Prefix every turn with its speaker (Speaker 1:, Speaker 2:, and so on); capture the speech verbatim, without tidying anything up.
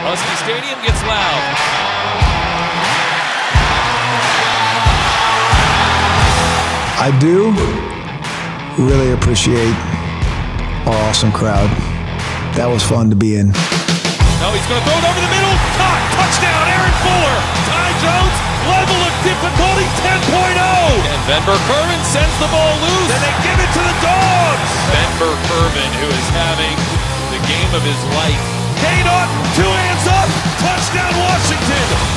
Speaker 1: Husky Stadium gets loud.
Speaker 2: I do really appreciate our awesome crowd. That was fun to be in.
Speaker 1: No, he's going to throw it over the middle. Caught. Touchdown, Aaron Fuller. Ty Jones, level of difficulty ten point oh. And Ben Burkervin sends the ball loose. And they give it to the Dogs. Ben Burkervin, who is having the game of his life. K. Naughton, two hands up. Touchdown, Washington.